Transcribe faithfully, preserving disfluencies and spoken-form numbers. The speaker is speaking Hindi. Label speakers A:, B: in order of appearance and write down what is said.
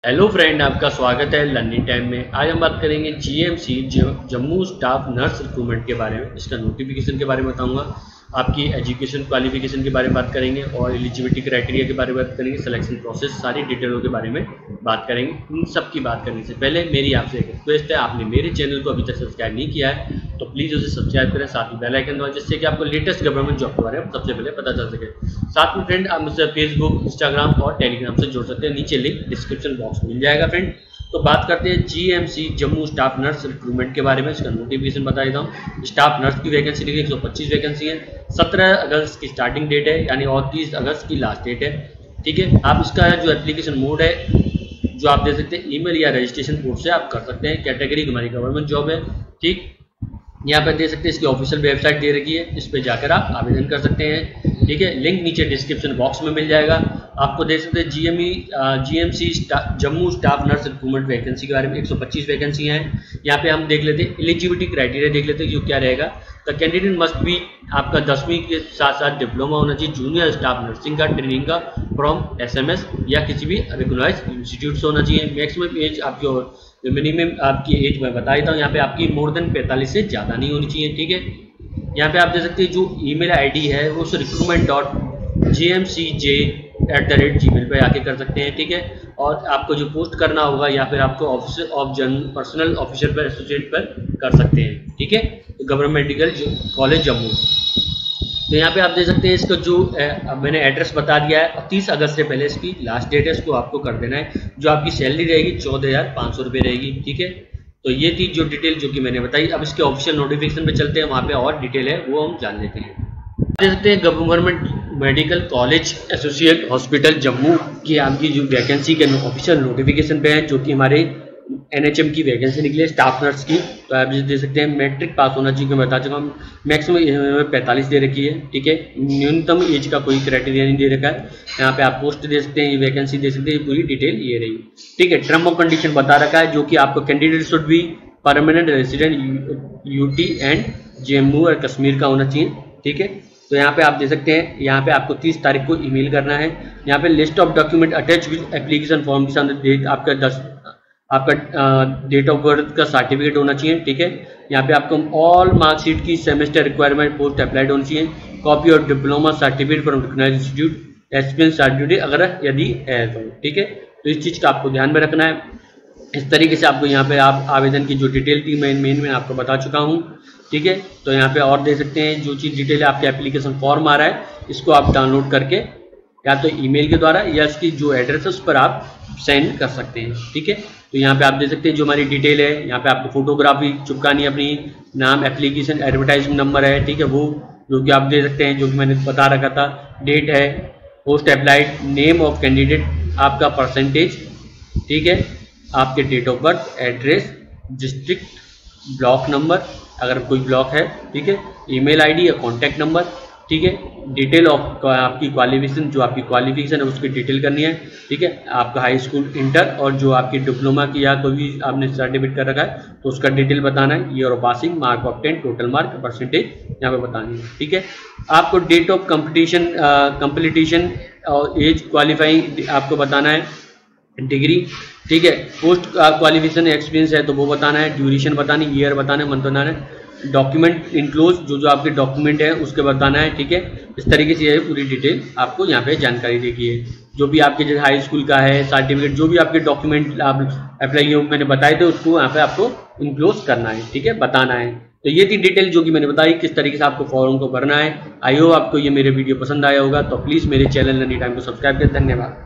A: हेलो फ्रेंड, आपका स्वागत है लर्निंग टाइम में। आज हम बात करेंगे GMC Jammu staff nurse recruitment के बारे में। इसका नोटिफिकेशन के बारे में बताऊंगा, आपकी एजुकेशन क्वालिफिकेशन के बारे में बात करेंगे और एलिजिबिलिटी क्राइटेरिया के बारे में बात करेंगे, सिलेक्शन प्रोसेस, सारी डिटेलों के बारे में बात करेंगे। इन सब की बात करने से पहले मेरी आपसे एक रिक्वेस्ट है, आपने मेरे चैनल को अभी तक सब्सक्राइब नहीं किया है तो प्लीज़ उसे सब्सक्राइब करें, साथ ही बेल आइकन दबाएं जिससे कि आपको लेटेस्ट गवर्नमेंट जॉब के बारे में सबसे पहले पता चल सके। साथ में फ्रेंड आप मुझसे फेसबुक, इंस्टाग्राम और टेलीग्राम से जुड़ सकते हैं, नीचे लिंक डिस्क्रिप्शन बॉक्स में मिल जाएगा। फ्रेंड तो बात करते हैं GMC Jammu staff nurse recruitment के बारे में। इसका नोटिफिकेशन बता देता हूँ। स्टाफ नर्स की वैकेंसी लिखी एक सौ पच्चीस वैकेंसी है। सत्रह अगस्त की स्टार्टिंग डेट है, यानी और तीस अगस्त की लास्ट डेट है। ठीक है, आप इसका जो एप्लीकेशन मोड है जो आप दे सकते हैं ईमेल या रजिस्ट्रेशन कोड से आप कर सकते हैं। कैटेगरी हमारी गवर्नमेंट जॉब है। ठीक, यहाँ पर दे सकते हैं, इसकी ऑफिशियल वेबसाइट दे रखी है, इस पर जाकर आप आवेदन कर सकते हैं। ठीक है, लिंक नीचे डिस्क्रिप्शन बॉक्स में मिल जाएगा। आपको देख सकते हैं GME GMC Jammu staff nurse recruitment vacancy के बारे में एक सौ पच्चीस वैकेंसी हैं। यहाँ पे हम देख लेते हैं एलिजिबिलिटी क्राइटेरिया, देख लेते हैं जो क्या रहेगा। द कैंडिडेट मस्ट बी, आपका दसवीं के साथ साथ डिप्लोमा होना चाहिए जूनियर स्टाफ नर्सिंग का, ट्रेनिंग का फ्रॉम एसएमएस या किसी भी रिकॉग्नाइज्ड इंस्टीट्यूट से होना चाहिए। मैक्सिमम एज आपकी मिनिमम आपकी एज मैं बता देता हूँ, यहाँ पे आपकी मोर देन पैंतालीस से ज़्यादा नहीं होनी चाहिए। ठीक है, यहाँ पे आप देख सकते हैं जो ईमेल आईडी है वो recruitment dot G M C J at the rate gmail पर आके कर सकते हैं। ठीक है, और आपको जो पोस्ट करना होगा या फिर आपको ऑफिसर ऑफ जन पर्सनल ऑफिसर पर एसोसिएट पर कर सकते हैं। ठीक है, गवर्नमेंट मेडिकल कॉलेज जम्मू। तो यहाँ पे आप देख सकते हैं इसका जो अब मैंने एड्रेस बता दिया है, और तीस अगस्त से पहले इसकी लास्ट डेट है, इसको आपको कर देना है। जो आपकी सैलरी रहेगी चौदह हज़ार पाँच सौ रुपये रहेगी। ठीक है, तो ये थी जो डिटेल जो कि मैंने बताई। अब इसके ऑफिशियल नोटिफिकेशन पे चलते हैं, वहाँ पे और डिटेल है वो हम जान लेते हैं। देख सकते हैं government medical college associate hospital Jammu की आपकी जो वैकेंसी के ऑफिशियल नोटिफिकेशन पे है, जो कि हमारे एनएचएम की वैकेंसी निकली है स्टाफ नर्स की। तो आप देख सकते हैं मैट्रिक पास होना चाहिए, मैं बता चुका हूँ। मैक्सिमम पैंतालीस दे रखी है। ठीक है, न्यूनतम एज का कोई क्राइटेरिया नहीं दे रखा है। यहाँ पे आप पोस्ट दे सकते हैं, ये वैकेंसी दे सकते हैं, पूरी डिटेल ये रही। ठीक है, टर्म ऑफ कंडीशन बता रखा है, जो कि आपको candidate should be permanent resident UT and Jammu और कश्मीर का होना चाहिए। ठीक है, तो यहाँ पे आप दे सकते हैं, यहाँ पे आपको तीस तारीख को ईमेल करना है। यहाँ पे list of document attach with application form के साथ डेट आपका दस आपका डेट ऑफ बर्थ का सर्टिफिकेट होना चाहिए। ठीक है, यहाँ पे आपको ऑल मार्कशीट की सेमेस्टर रिक्वायरमेंट पोस्ट अप्लाइड होनी चाहिए। कॉपी और diploma certificate from recognised institute, experience certificate अगर यदि है तो। ठीक है, तो इस चीज़ का आपको ध्यान में रखना है। इस तरीके से आपको यहाँ पे आप आवेदन की जो डिटेल थी मेन मेन में आपको बता चुका हूँ। ठीक है, तो यहाँ पे और दे सकते हैं जो चीज़ डिटेल है, आपके एप्लीकेशन फॉर्म आ रहा है, इसको आप डाउनलोड करके या तो ईमेल के द्वारा या इसकी जो एड्रेस है उस पर आप सेंड कर सकते हैं। ठीक है, तो यहाँ पे आप दे सकते हैं जो हमारी डिटेल है, यहाँ पे आपको फोटोग्राफी चिपकानी है, अपनी नाम, एप्लीकेशन, एडवर्टाइजमेंट नंबर है। ठीक है, वो जो कि आप दे सकते हैं, जो कि मैंने बता रखा था। डेट है, post applied, name of candidate, आपका परसेंटेज। ठीक है, आपके date of birth, address, district, block number अगर कोई ब्लॉक है। ठीक है, ईमेल आईडी या कॉन्टैक्ट नंबर। ठीक है, डिटेल ऑफ आपकी क्वालिफिकेशन, जो आपकी क्वालिफिकेशन है उसकी डिटेल करनी है। ठीक है, आपका हाई स्कूल, इंटर और जो आपकी डिप्लोमा की या कोई भी आपने सर्टिफिकेट कर रखा है तो उसका डिटेल बताना है। Year of passing, mark of ten, total mark, percentage यहाँ पे बतानी है। ठीक है, आपको डेट ऑफ कंपटीशन कंप्लीटिशन और एज क्वालिफाइंग आपको बताना है, डिग्री। ठीक है, पोस्ट क्वालिफिकेशन एक्सपीरियंस है तो वो बताना है, ड्यूरेशन बतानी, ईयर बताना है, मंथ बताना है, डॉक्यूमेंट इनक्लोज, जो जो आपके डॉक्यूमेंट है उसके बताना है। ठीक है, इस तरीके से ये पूरी डिटेल आपको यहाँ पे जानकारी देगी है। जो भी आपके जैसे हाई स्कूल का है सर्टिफिकेट, जो भी आपके डॉक्यूमेंट आप अप्लाई मैंने बताए थे उसको यहाँ पे आपको इनक्लोज करना है। ठीक है, बताना है। तो ये थी डिटेल जो कि मैंने बताई किस तरीके से आपको फॉर्म को भरना है। आई होप आपको ये मेरे वीडियो पसंद आया होगा, तो प्लीज़ मेरे चैनल लर्निंग टाइम को सब्सक्राइब करें। धन्यवाद।